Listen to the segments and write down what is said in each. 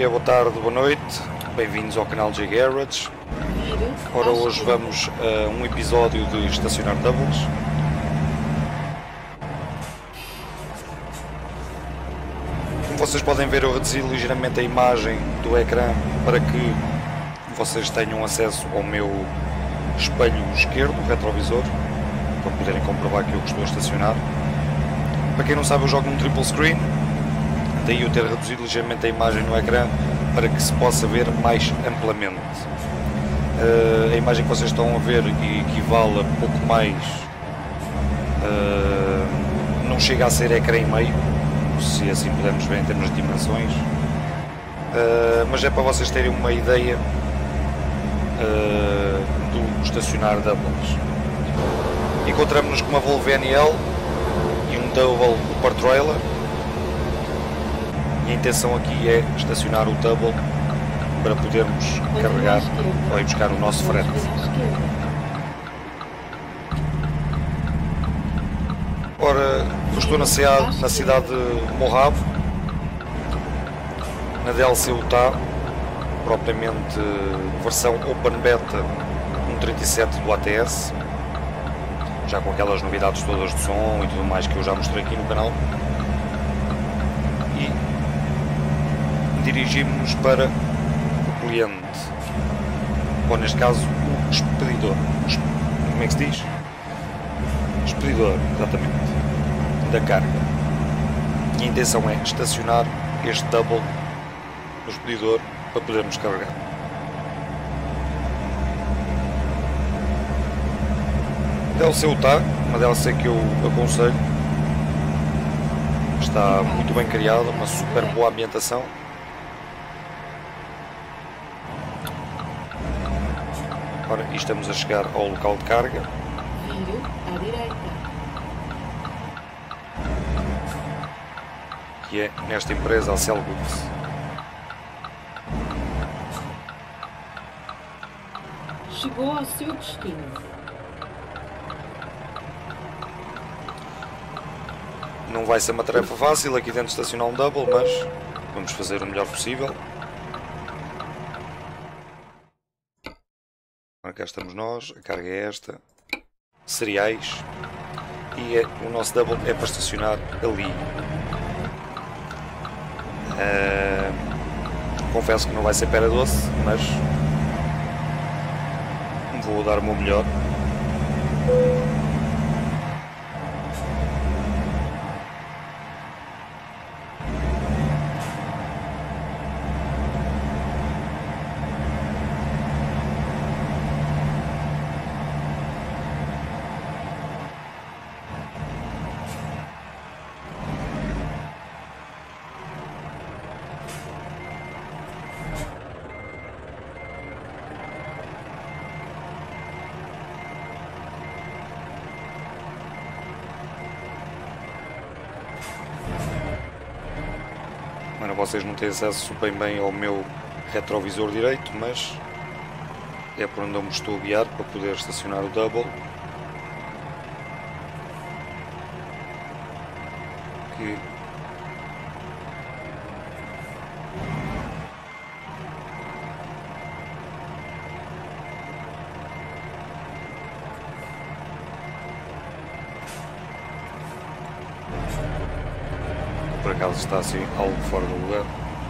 dia, boa tarde, boa noite, bem-vindos ao canal J Garage. Ora, hoje vamos a um episódio de estacionar doubles. Como vocês podem ver, eu reduzi ligeiramente a imagem do ecrã para que vocês tenham acesso ao meu espelho esquerdo, retrovisor, para poderem comprovar que eu estou a estacionar. Para quem não sabe, eu jogo num triple screen, daí eu ter reduzido ligeiramente a imagem no ecrã para que se possa ver mais amplamente. A imagem que vocês estão a ver equivale a pouco mais, não chega a ser ecrã e meio, se assim podemos ver em termos de dimensões, mas é para vocês terem uma ideia do estacionar doubles. Encontramos-nos com uma Volvo NL e um double Super Trailer, e a intenção aqui é estacionar o double para podermos carregar ou ir buscar o nosso frete. Ora, eu estou na cidade de Morravo, na DLC Utah, propriamente versão Open Beta 1.37 do ATS, já com aquelas novidades todas de som e tudo mais que eu já mostrei aqui no canal. E dirigimos-nos para o cliente, ou neste caso o expedidor. Como é que se diz? Expedidor, exatamente, da carga. E a intenção é estacionar este double no expedidor para podermos carregar. DLC Utah, uma DLC que eu aconselho, está muito bem criada, uma super boa ambientação. Ora, e estamos a chegar ao local de carga. Vire à direita. Que é nesta empresa, a Cell Goods. Chegou ao seu destino. Não vai ser uma tarefa fácil aqui dentro de estacionar um double, mas vamos fazer o melhor possível. Ora, cá estamos nós, a carga é esta, cereais, e o nosso double é para estacionar ali. Confesso que não vai ser pera doce, mas vou dar o meu melhor. Mano, vocês não têm acesso bem ao meu retrovisor direito, mas é por onde eu me estou a guiar para poder estacionar o double. Que por acaso está assim algo fora do lugar.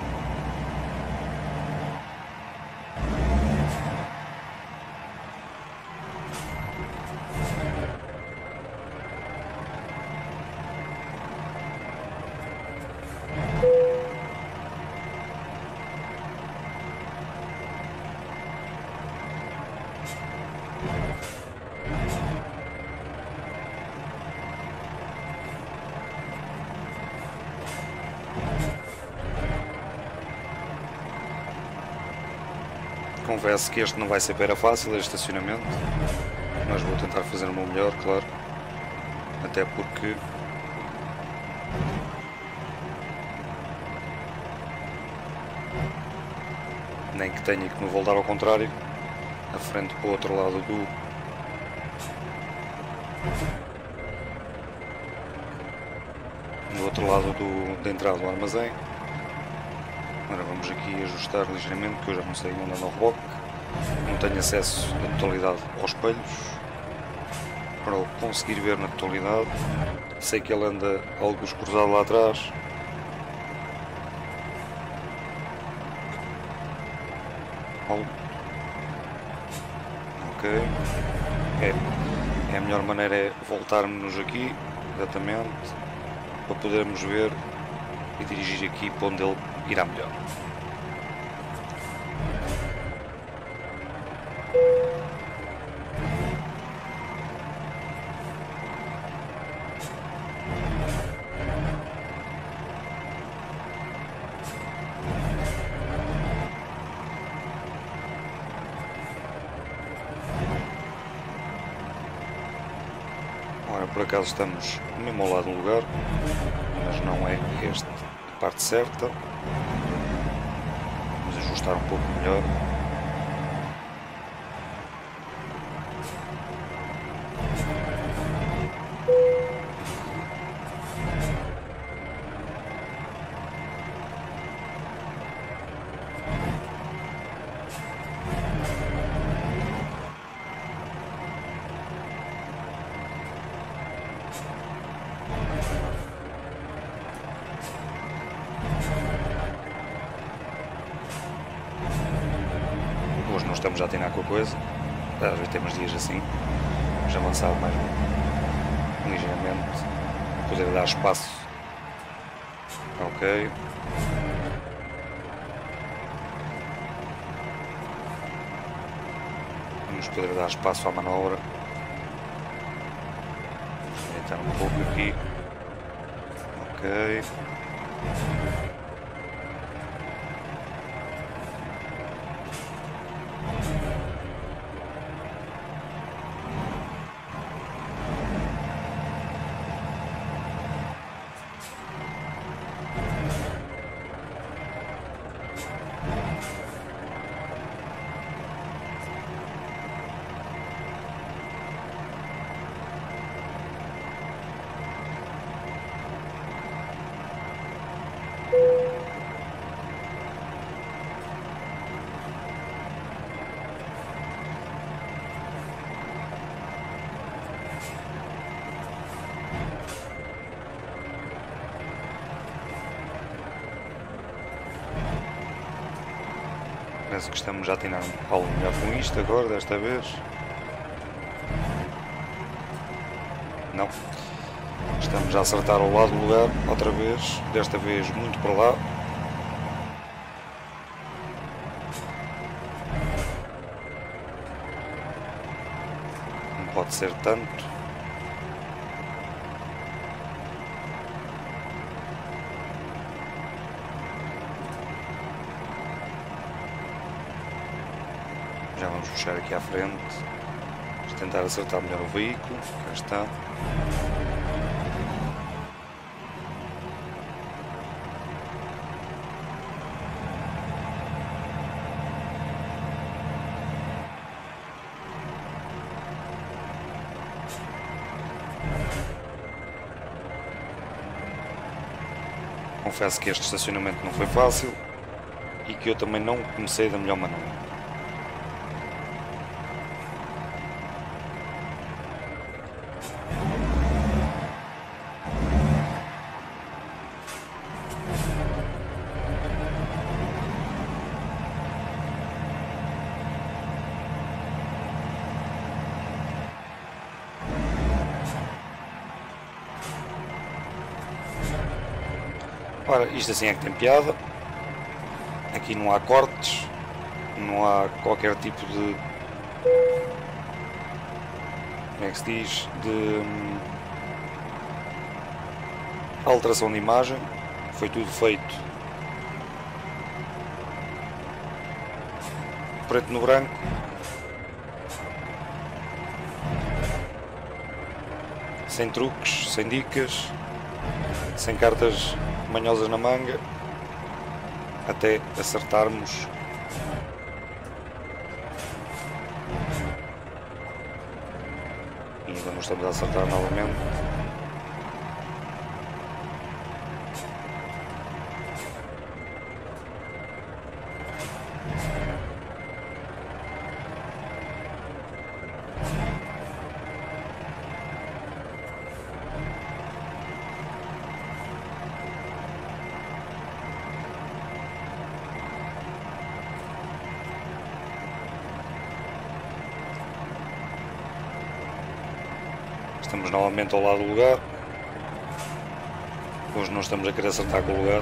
Confesso que este não vai ser pera fácil, este estacionamento, mas vou tentar fazer o meu melhor, claro, até porque nem que tenha que me voltar ao contrário, a frente para o outro lado do outro lado da entrada do armazém. Agora vamos aqui ajustar ligeiramente, que eu já não sei onde anda o reboque. Não tenho acesso na totalidade aos espelhos para o conseguir ver na totalidade. Sei que ele anda alguns cruzado lá atrás. Ok. A melhor maneira é voltarmos aqui, exatamente, para podermos ver e dirigir aqui para onde ele irá melhor. Ora, por acaso estamos mesmo ao lado do lugar, mas não é esta a parte certa. Vamos ajustar um pouco melhor. Hoje não estamos a atinar com a coisa, às vezes temos dias assim, vamos avançar mais ligeiramente, poder dar espaço. Ok. Vamos poder dar espaço à manobra. Vamos deitar um pouco aqui. Ok. Parece que estamos a atinar algo melhor com isto agora, desta vez. Não. Estamos a acertar ao lado do lugar, outra vez, desta vez muito para lá. Não pode ser tanto. Já vamos puxar aqui à frente. Vamos tentar acertar melhor o veículo. Cá está. Confesso que este estacionamento não foi fácil e que eu também não comecei da melhor maneira. Ora, isto assim é que tem piada. Aqui não há cortes, não há qualquer tipo de... como é que se diz? De alteração de imagem. Foi tudo feito preto no branco. Sem truques, sem dicas, sem cartas manhosas na manga, até acertarmos e ainda não estamos a acertar novamente. Estamos novamente ao lado do lugar. Hoje não estamos a querer acertar com o lugar.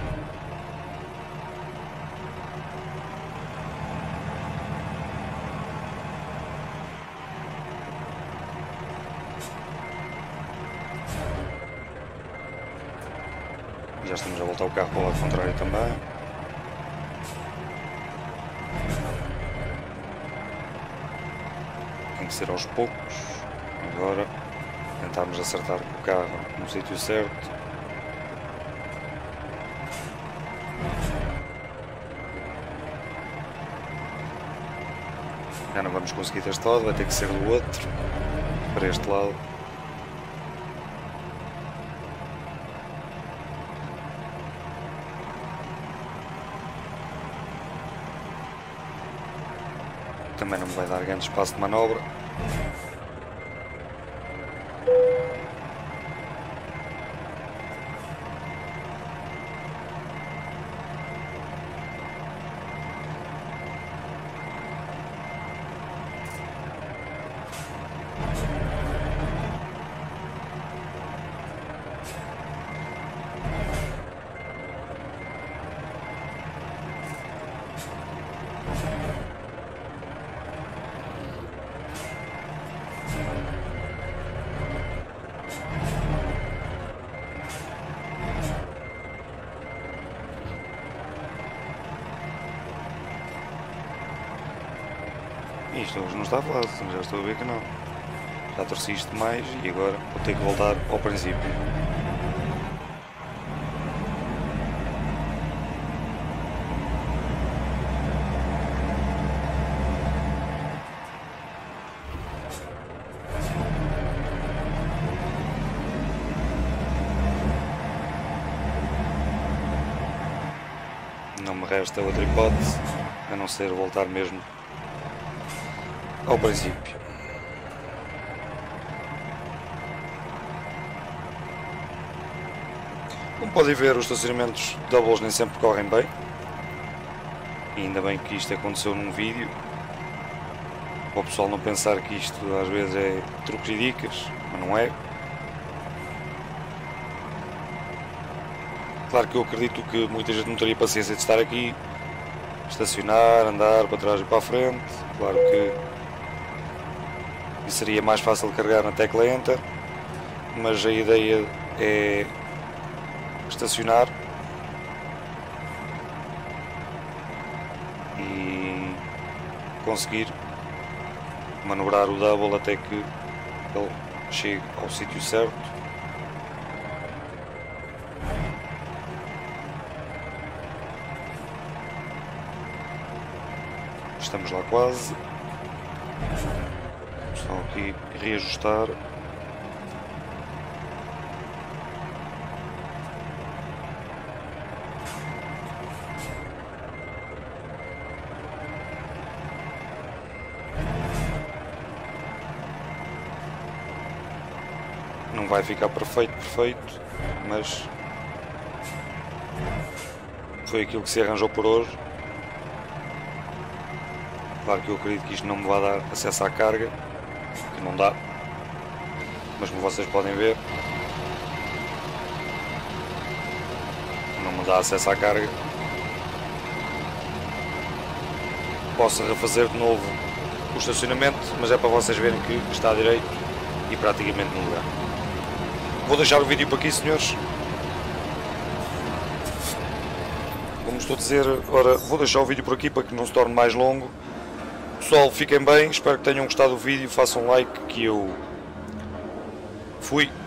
Já estamos a voltar o carro para o lado contrário também. Tem que ser aos poucos. Agora tentarmos acertar com o carro no sítio certo. Já não vamos conseguir deste lado, vai ter que ser do outro, para este lado. Também não me vai dar grande espaço de manobra. Isto hoje não está fácil, já estou a ver que não. Já torci isto mais e agora vou ter que voltar ao princípio. Não me resta outra hipótese a não ser voltar mesmo ao princípio. Como podem ver, os estacionamentos doubles nem sempre correm bem. E ainda bem que isto aconteceu num vídeo, para o pessoal não pensar que isto às vezes é truques e dicas, mas não é. Claro que eu acredito que muita gente não teria paciência de estar aqui, estacionar, andar para trás e para a frente. Claro que seria mais fácil de carregar na tecla Enter, mas a ideia é estacionar e conseguir manobrar o double até que ele chegue ao sítio certo. Estamos lá quase. Só aqui reajustar. Não vai ficar perfeito, mas foi aquilo que se arranjou por hoje. Claro que eu acredito que isto não me vai dar acesso à carga, que não dá, mas como vocês podem ver, não me dá acesso à carga. Posso refazer de novo o estacionamento, mas é para vocês verem que está direito e praticamente no lugar. Vou deixar o vídeo por aqui, senhores. Como estou a dizer, ora, vou deixar o vídeo por aqui para que não se torne mais longo. Pessoal, fiquem bem, espero que tenham gostado do vídeo, façam like, que eu fui.